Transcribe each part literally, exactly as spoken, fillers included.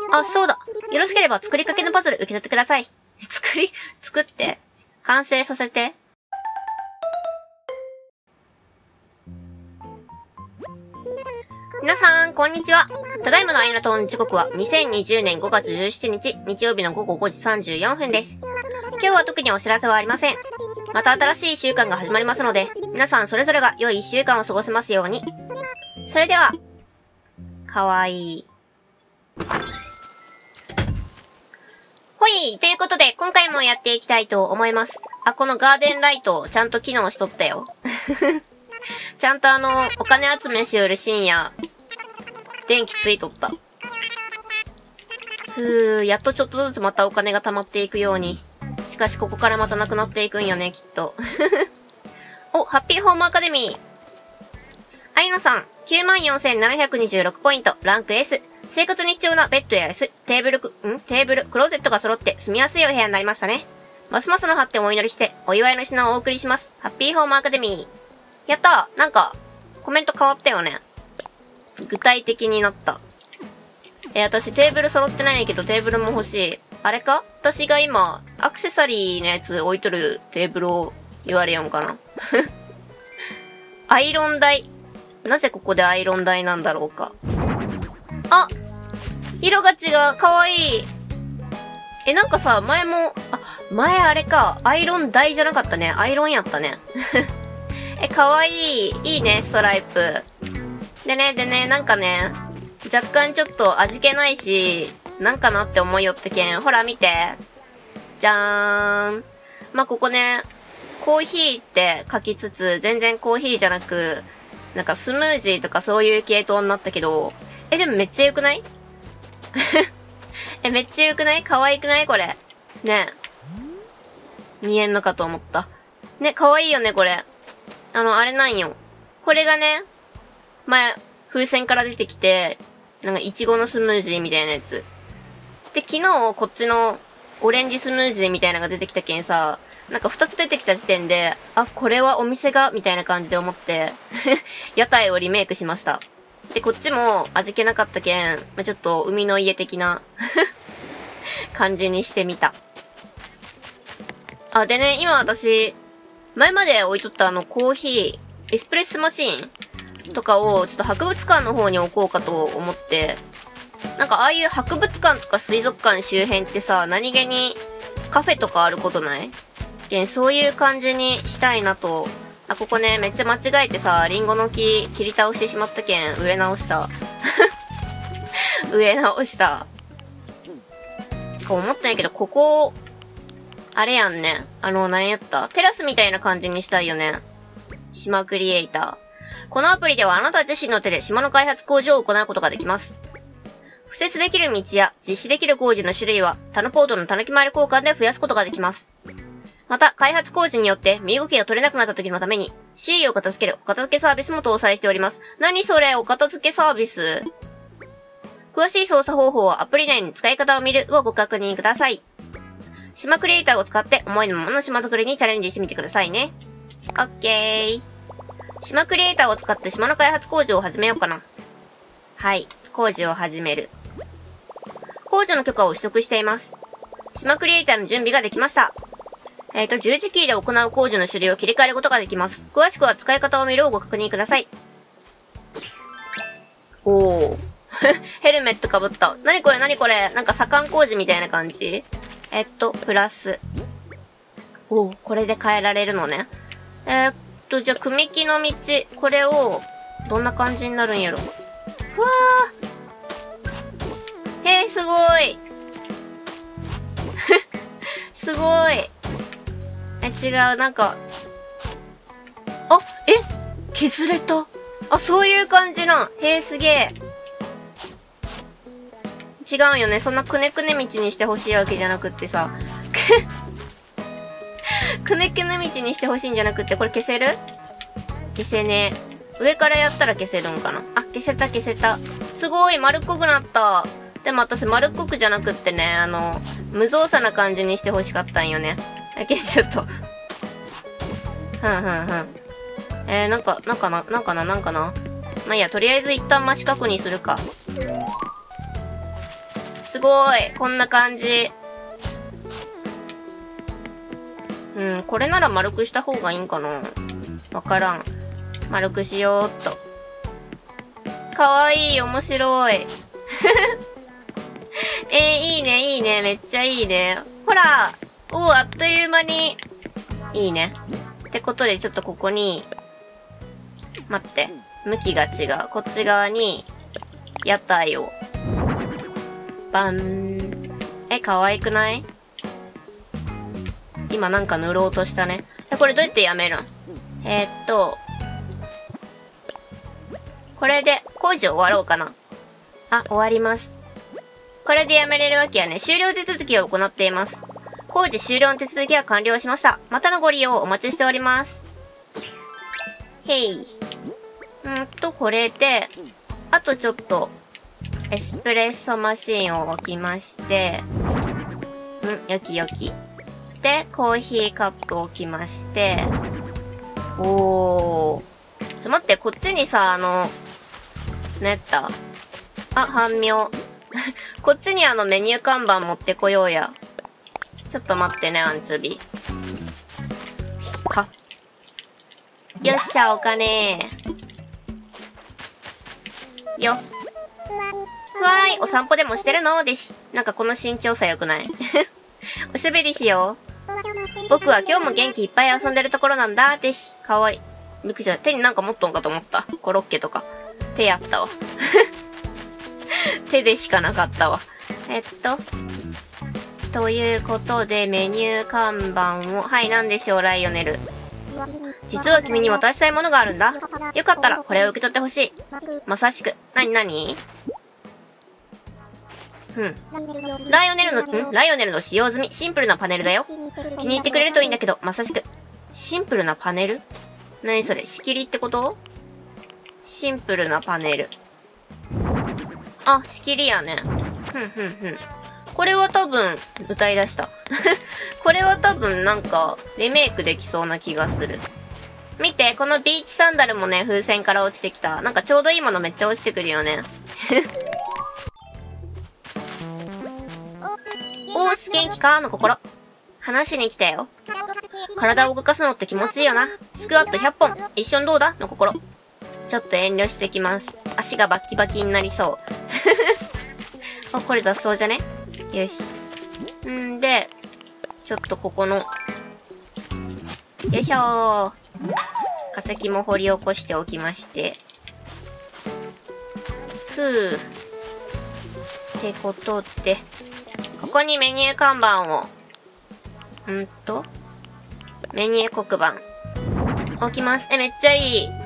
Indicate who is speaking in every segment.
Speaker 1: あ、そうだ。よろしければ作りかけのパズル受け取ってください。作り、作って。完成させて。皆さん、こんにちは。ただいまのアイナトーン時刻はにせんにじゅうねんごがつじゅうしちにち、日曜日のごごごじさんじゅうよんふんです。今日は特にお知らせはありません。また新しいいっしゅうかんが始まりますので、皆さんそれぞれが良いいっしゅうかんを過ごせますように。それでは、かわいい。ほい、ということで、今回もやっていきたいと思います。あ、このガーデンライト、ちゃんと機能しとったよ。ちゃんとあの、お金集めしよる深夜、電気ついとった。ふー、やっとちょっとずつまたお金が貯まっていくように。しかしここからまたなくなっていくんよね、きっと。お、ハッピーホームアカデミー。あいのさん、きゅうまんよんせんななひゃくにじゅうろくポイント、ランク S。生活に必要なベッドや椅子、テーブル、んテーブル、クローゼットが揃って住みやすいお部屋になりましたね。ますますの発展をお祈りして、お祝いの品をお送りします。ハッピーホームアカデミー。やったー、なんか、コメント変わったよね。具体的になった。え、私テーブル揃ってないけどテーブルも欲しい。あれか？私が今、アクセサリーのやつ置いとるテーブルを言われよんかな。アイロン台。なぜここでアイロン台なんだろうか。あ！色が違う。かわいい。え、なんかさ、前も、あ、前あれか。アイロン台じゃなかったね。アイロンやったね。え、かわいい。いいね、ストライプ。でね、でね、なんかね、若干ちょっと味気ないし、なんかなって思いよってけん。ほら見て。じゃーん。まあ、ここね、コーヒーって書きつつ、全然コーヒーじゃなく、なんかスムージーとかそういう系統になったけど、え、でもめっちゃ良くない？え、めっちゃ良くない？可愛くない？これ。ねえ。見えんのかと思った。ね、可愛いよね、これ。あの、あれなんよ。これがね、前、風船から出てきて、なんか、いちごのスムージーみたいなやつ。で、昨日、こっちの、オレンジスムージーみたいなのが出てきたけんさ、なんか二つ出てきた時点で、あ、これはお店が、みたいな感じで思って、屋台をリメイクしました。で、こっちも味気なかったけん、まあ、ちょっと海の家的な感じにしてみた。あ、でね、今私、前まで置いとったあのコーヒー、エスプレッソマシーンとかをちょっと博物館の方に置こうかと思って、なんかああいう博物館とか水族館周辺ってさ、何気にカフェとかあることない？けん、そういう感じにしたいなと。あ、ここね、めっちゃ間違えてさ、リンゴの木切り倒してしまったけん、植え直した。植え直した。か思ったんやけど、ここ、あれやんね。あの、何やったテラスみたいな感じにしたいよね。島クリエイター。このアプリではあなた自身の手で島の開発工事を行うことができます。敷設できる道や実施できる工事の種類は、タヌポートのタヌキマイル交換で増やすことができます。また、開発工事によって身動きが取れなくなった時のために、シーイー を片付けるお片付けサービスも搭載しております。何それ、お片付けサービス？詳しい操作方法はアプリ内に使い方を見るをご確認ください。島クリエイターを使って思いのままの島作りにチャレンジしてみてくださいね。オッケー。島クリエイターを使って島の開発工事を始めようかな。はい。工事を始める。工事の許可を取得しています。島クリエイターの準備ができました。えっと、十字キーで行う工事の種類を切り替えることができます。詳しくは使い方を見るをご確認ください。おー。ヘルメットかぶった。なにこれなにこれなんか左官工事みたいな感じ？えっと、プラス。おー、これで変えられるのね。えー、っと、じゃあ、組木の道、これを、どんな感じになるんやろ。ふわー。えー、すごい。すごい。え、違う、なんか。あ、え削れた。あ、そういう感じなん。へー、すげえ。違うよね。そんなくねくね道にしてほしいわけじゃなくってさ。くねくね道にしてほしいんじゃなくって、これ消せる？消せねえ。上からやったら消せるんかな？あ、消せた消せた。すごい丸っこくなった。でも私丸っこくじゃなくってね、あの、無造作な感じにしてほしかったんよね。だけどちょっと。ふんふんふん。えー、なんか、なんかな、なんかな、なんかな。まあ、いいや、とりあえず一旦真四角にするか。 すごい。こんな感じ。うん、これなら丸くした方がいいんかな。わからん。丸くしようっと。かわいい、面白い。えー、いいね、いいね、めっちゃいいね。ほら、おー、あっという間に、いいね。ってことで、ちょっとここに、待って、向きが違う。こっち側に、屋台を、バン。え、可愛くない？今なんか塗ろうとしたね。え、これどうやってやめるん？えー、っと、これで工事終わろうかな。あ、終わります。これでやめれるわけやね。終了手続きを行っています。工事終了の手続きは完了しました。またのご利用をお待ちしております。へい。んと、これで、あとちょっと、エスプレッソマシンを置きまして、ん、よきよき。で、コーヒーカップを置きまして、おー。ちょ、待って、こっちにさ、あの、ねったあ、半妙。こっちにあのメニュー看板持ってこようや。ちょっと待ってね、アンチョビ。は。よっしゃ、お金よ。わーい、お散歩でもしてるのでし。なんかこの身長差良くないおしゃべりしよう。僕は今日も元気いっぱい遊んでるところなんだでし。かわいい。びっくりした。手になんか持っとんかと思った。コロッケとか。手やったわ。手でしかなかったわ。えっと。ということで、メニュー看板を、はい、なんでしょう、ライオネル。実は君に渡したいものがあるんだ。よかったら、これを受け取ってほしい。まさしく。なになに？うん。ライオネルの、んライオネルの使用済み、シンプルなパネルだよ。気に入ってくれるといいんだけど、まさしく。シンプルなパネル？なにそれ、仕切りってこと？シンプルなパネル。あ、仕切りやね。ふんふんふん。これは多分、歌い出した。これは多分なんか、リメイクできそうな気がする。見て、このビーチサンダルもね、風船から落ちてきた。なんかちょうどいいものめっちゃ落ちてくるよね。おーす、元気かの心。話しに来たよ。体を動かすのって気持ちいいよな。スクワットひゃっぽん。一緒にどうだの心。ちょっと遠慮してきます。足がバッキバキになりそう。あ、これ雑草じゃね？よし。んで、ちょっとここの、よいしょー。化石も掘り起こしておきまして。ふぅ。ってことで、ここにメニュー看板を、んと、メニュー黒板、置きます。え、めっちゃいい。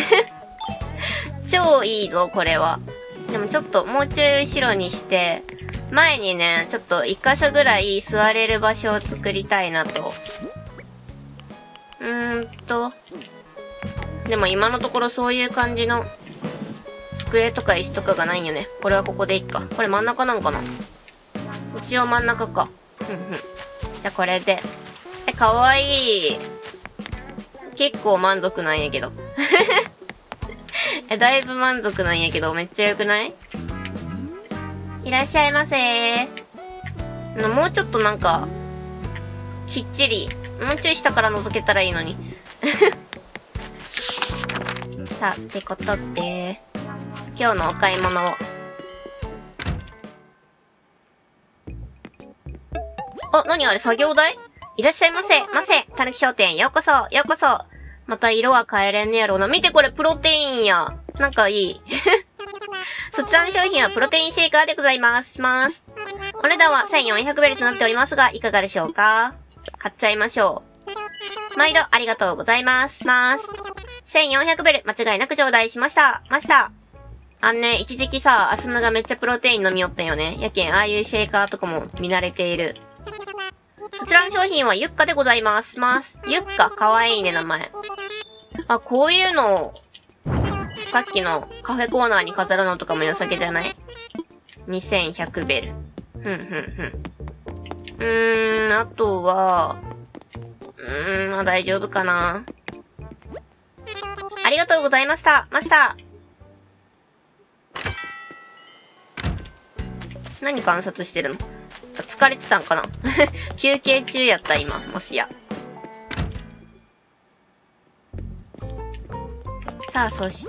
Speaker 1: 超いいぞ、これは。でもちょっと、もうちょい後ろにして、前にね、ちょっと一箇所ぐらい座れる場所を作りたいなと。うーんと。でも今のところそういう感じの机とか椅子とかがないよね。これはここでいいか。これ真ん中なんかな？一応真ん中か。ふんふん。じゃあこれで。え、かわいい。結構満足なんやけど。え、だいぶ満足なんやけど、めっちゃ良くない？いらっしゃいませー。もうちょっとなんか、きっちり、もうちょい下から覗けたらいいのに。さあ、ってことで、今日のお買い物を。あ、なにあれ、作業台？いらっしゃいませ、ませ、たぬき商店、ようこそ、ようこそ。また色は変えれんねやろうな。見てこれ、プロテインや。なんかいい。そちらの商品はプロテインシェイカーでございます。ます。お値段はせんよんひゃくベルとなっておりますが、いかがでしょうか？買っちゃいましょう。毎度ありがとうございます。ます。せんよんひゃくベル、間違いなく頂戴しました。ました。あんね、一時期さ、アスムがめっちゃプロテイン飲みよったんよね。やけん、ああいうシェイカーとかも見慣れている。そちらの商品はユッカでございます。ます。ユッカ、かわいいね、名前。あ、こういうの、さっきのカフェコーナーに飾るのとかも良さげじゃない？ にせんひゃく ベル。ふんふんふん。うーん、あとは、うーん、まあ大丈夫かな。ありがとうございました。ました。 何観察してるの？疲れてたんかな休憩中やった、今。もしや。さあ、そして、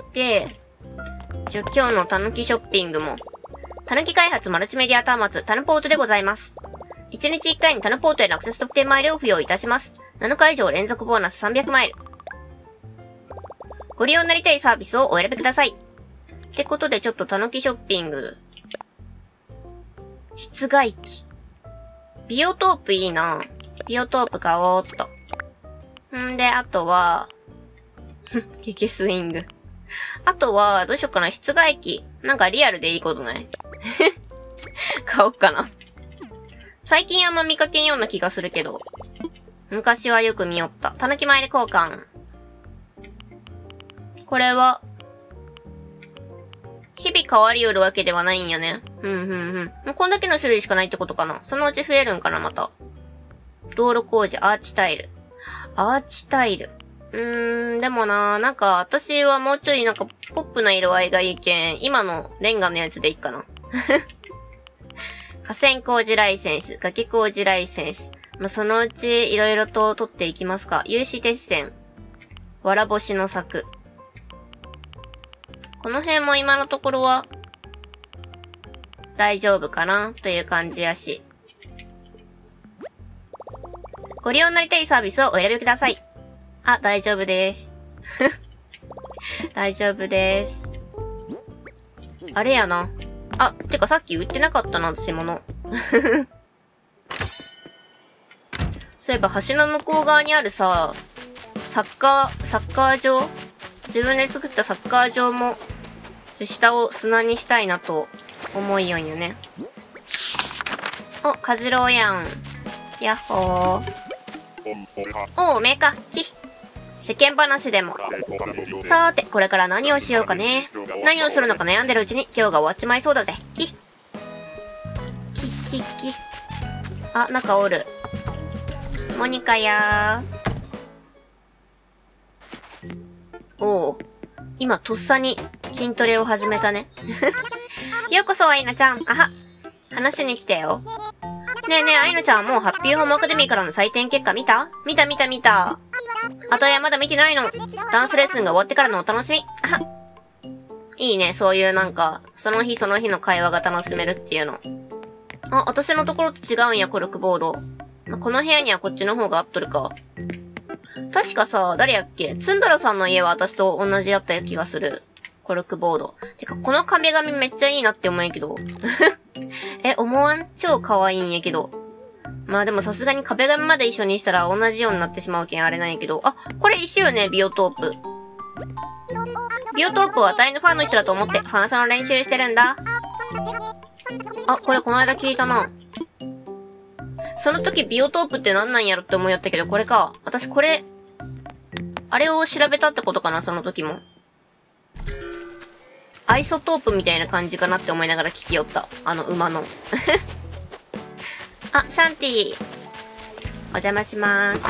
Speaker 1: じゃ、今日のたぬきショッピングも。たぬき開発マルチメディア端末、タヌポートでございます。いちにちいっかいにタヌポートへのアクセス特典マイルを付与いたします。なのか以上連続ボーナスさんびゃくマイル。ご利用になりたいサービスをお選びください。ってことでちょっとたぬきショッピング。室外機。ビオトープいいな。ビオトープ買おうっと。んで、あとは、ゲゲスイング。あとは、どうしよっかな。室外機。なんかリアルでいいことない買おうかな。最近あんま見かけんような気がするけど。昔はよく見よった。たぬきマイル交換。これは、日々変わりよるわけではないんやね。うんうんうん。もうこんだけの種類しかないってことかな。そのうち増えるんかな、また。道路工事、アーチタイル。アーチタイル。うーん、でもな、なんか私はもうちょいなんかポップな色合いがいいけん、今のレンガのやつでいいかな。河川工事ライセンス、崖工事ライセンス。まあ、そのうちいろいろと取っていきますか。有刺鉄線。わらぼしの柵。この辺も今のところは大丈夫かなという感じやし。ご利用になりたいサービスをお選びください。あ、大丈夫です。大丈夫です。あれやな。あ、てかさっき売ってなかったな、私物。そういえば橋の向こう側にあるさ、サッカー、サッカー場？自分で作ったサッカー場も、下を砂にしたいなと思いよんよね。お、カジローやん。やっほー。お、おめえか。き。世間話でも。さーて、これから何をしようかね。何をするのか悩んでるうちに今日が終わっちまいそうだぜ。き。き、き、き。あ、中おる。モニカやー。おう。今、とっさに筋トレを始めたね。ようこそ、アイナちゃん。あは。話に来てよ。ねえねえ、アイナちゃん、もうハッピーホームアカデミーからの採点結果見た？見た見た見た。あとやまだ見てないの。ダンスレッスンが終わってからのお楽しみ。あは。いいね、そういうなんか、その日その日の会話が楽しめるっていうの。あ、私のところと違うんや、コルクボード。この部屋にはこっちの方が合っとるか。確かさ、誰やっけ？ツンドラさんの家は私と同じやった気がする。コルクボード。てか、この壁紙めっちゃいいなって思うんやけど。え、思わん？超可愛いんやけど。まあでもさすがに壁紙まで一緒にしたら同じようになってしまうけんあれなんやけど。あ、これ一緒よね、ビオトープ。ビオトープは大のファンの人だと思ってファンサの練習してるんだ。あ、これこの間聞いたな。その時ビオトープって何なんやろって思いやったけど、これか。私これ、あれを調べたってことかな、その時も。アイソトープみたいな感じかなって思いながら聞きよった。あの馬の。あ、シャンティ。お邪魔しまーす。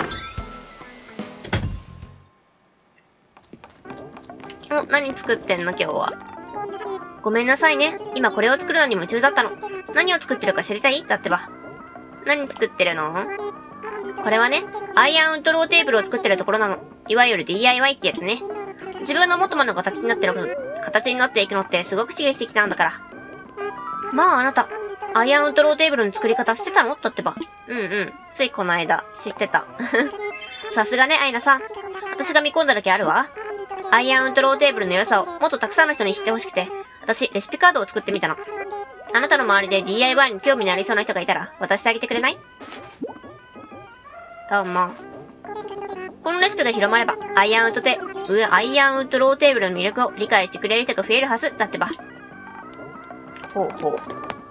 Speaker 1: お、何作ってんの今日は。ごめんなさいね。今これを作るのに夢中だったの。何を作ってるか知りたい？だってば。何作ってるの？これはね、アイアンウッドローテーブルを作ってるところなの。いわゆる ディーアイワイ ってやつね。自分の元々の形になってる、形になっていくのってすごく刺激的なんだから。まああなた、アイアンウッドローテーブルの作り方知ってたの？だってば。うんうん。ついこの間、知ってた。さすがね、アイナさん。私が見込んだだけあるわ。アイアンウッドローテーブルの良さをもっとたくさんの人に知ってほしくて、私、レシピカードを作ってみたの。あなたの周りで ディーアイワイ に興味のありそうな人がいたら、渡してあげてくれない？どうも。このレシピが広まれば、アイアンウッドテ、うアイアンウッドローテーブルの魅力を理解してくれる人が増えるはず、だってば。ほうほう。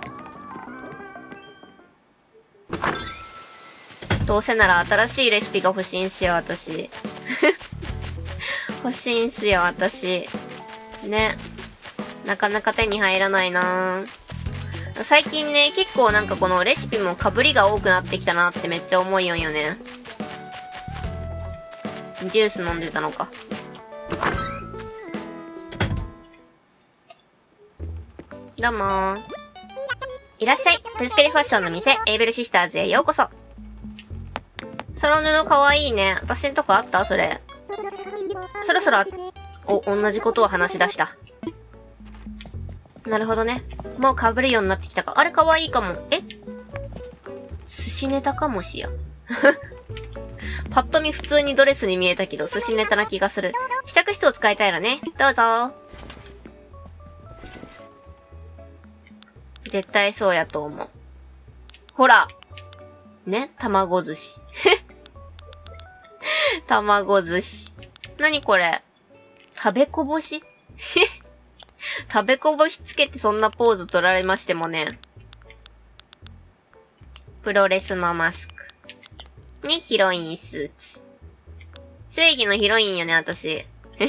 Speaker 1: どうせなら新しいレシピが欲しいんすよ、私。欲しいんすよ、私。ね。なかなか手に入らないなぁ。最近ね、結構なんかこのレシピも被りが多くなってきたなってめっちゃ思いよんよね。ジュース飲んでたのか。どうもー。 いらっしゃい。手作りファッションの店、エイベルシスターズへようこそ。その布かわいいね。私んとこあったそれ。そろそろ、お、同じことを話し出した。なるほどね。もう被るようになってきたか。あれかわいいかも。え寿司ネタかもしや。パッと見普通にドレスに見えたけど、寿司ネタな気がする。試着室を使いたいらね。どうぞ。絶対そうやと思う。ほら。ね、卵寿司。卵寿司。なにこれ？食べこぼし食べこぼしつけてそんなポーズ取られましてもね。プロレスのマスク。ね、ヒロインスーツ。正義のヒロインよね、私。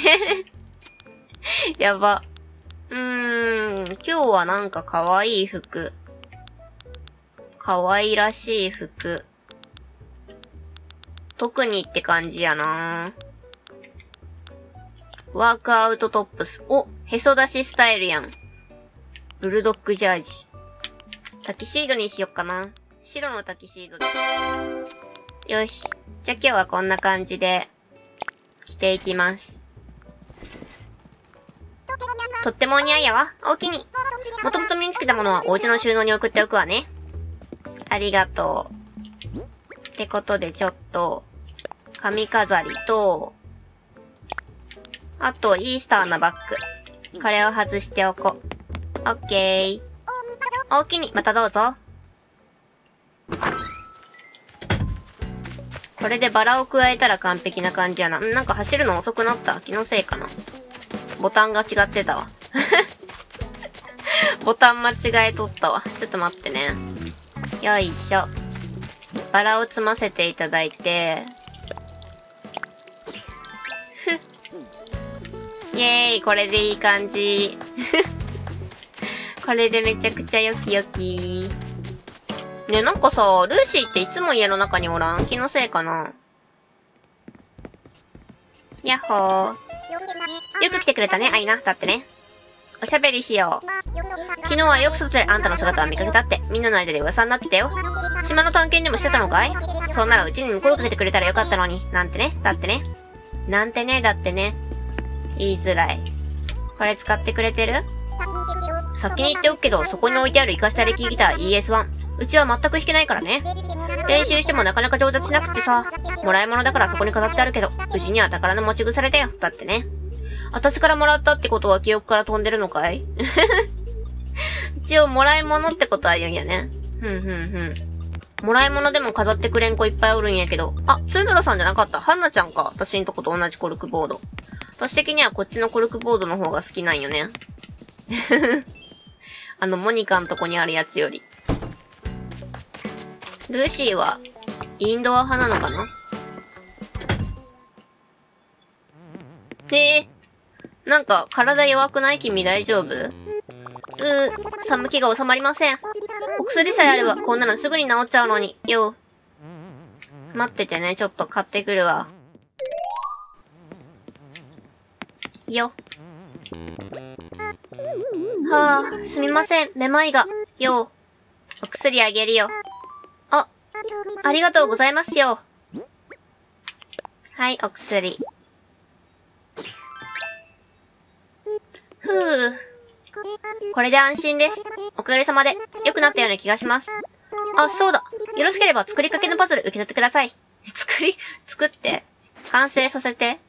Speaker 1: やば。うーん、今日はなんか可愛い服。可愛らしい服。特にって感じやな。ワークアウトトップス。お、へそ出しスタイルやん。ブルドッグジャージ。タキシードにしよっかな。白のタキシードで。よし。じゃあ今日はこんな感じで着ていきます。とってもお似合いやわ。おおきに。もともと身につけたものはお家の収納に送っておくわね。ありがとう。ってことでちょっと、髪飾りと、あとイースターのバッグ。これを外しておこう。オッケー。おおきに、またどうぞ。これでバラを加えたら完璧な感じやな。んなんか走るの遅くなった。気のせいかな。ボタンが違ってたわ。ボタン間違えとったわ。ちょっと待ってね。よいしょ。バラを摘ませていただいて。ふっ。イェーイ、これでいい感じ。これでめちゃくちゃよきよき。ね、なんかさ、ルーシーっていつも家の中におらん？気のせいかな？やっほー。よく来てくれたね、アイナ。だってね。おしゃべりしよう。昨日はよく外であんたの姿を見かけたって、みんなの間で噂になってたよ。島の探検でもしてたのかい？そんならうちに声をかけてくれたらよかったのに。なんてね、だってね。なんてね、だってね。言いづらい。これ使ってくれてる？先に言っておくけど、そこに置いてある活かしたレキギター イーエスワン。うちは全く弾けないからね。練習してもなかなか上達しなくてさ。もらい物だからそこに飾ってあるけど、うちには宝の持ち腐れだよ。だってね。私からもらったってことは記憶から飛んでるのかい？一応もらい物ってことは言うんやね。ふんふんふん。もらい物でも飾ってくれん子いっぱいおるんやけど。あ、ツーナラさんじゃなかった。ハンナちゃんか。私んとこと同じコルクボード。私的にはこっちのコルクボードの方が好きなんよね。あの、モニカんとこにあるやつより。ルーシーは、インドア派なのかな？えー、なんか、体弱くない君大丈夫？うー、寒気が収まりません。お薬さえあれば、こんなのすぐに治っちゃうのに。よ。待っててね、ちょっと買ってくるわ。よ。はぁ、すみません、めまいが。よ。お薬あげるよ。あ、ありがとうございますよ。はい、お薬。ふぅ。これで安心です。おかげさまで、良くなったような気がします。あ、そうだ。よろしければ作りかけのパズル受け取ってください。作り、作って。完成させて。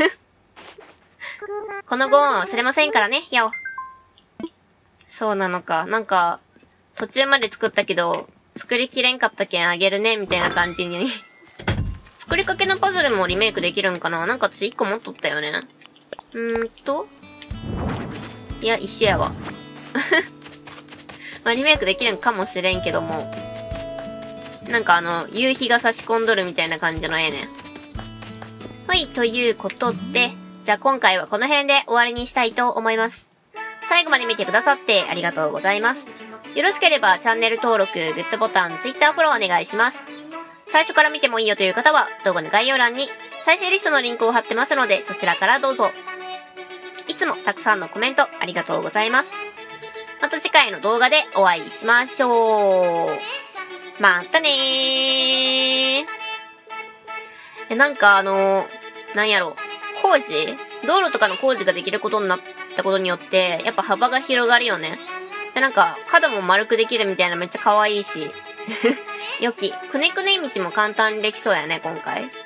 Speaker 1: このご恩は忘れませんからね、やお。そうなのか。なんか、途中まで作ったけど、作りきれんかったけんあげるね、みたいな感じに。作りかけのパズルもリメイクできるんかな？なんか私いっこ持っとったよね。うーんと。いや、一緒やわ。まあ、リメイクできるんかもしれんけども。なんかあの、夕日が差し込んどるみたいな感じの絵ね。はい、ということで、じゃあ今回はこの辺で終わりにしたいと思います。最後まで見てくださってありがとうございます。よろしければチャンネル登録、グッドボタン、Twitter フォローお願いします。最初から見てもいいよという方は動画の概要欄に再生リストのリンクを貼ってますのでそちらからどうぞ。いつもたくさんのコメントありがとうございます。 また次回の動画でお会いしましょう。またねー。え、なんかあの、なんやろ、工事道路とかの工事ができることになったことによって、やっぱ幅が広がるよね。で、なんか、角も丸くできるみたいなめっちゃ可愛いし。よき、くねくね道も簡単にできそうやね、今回。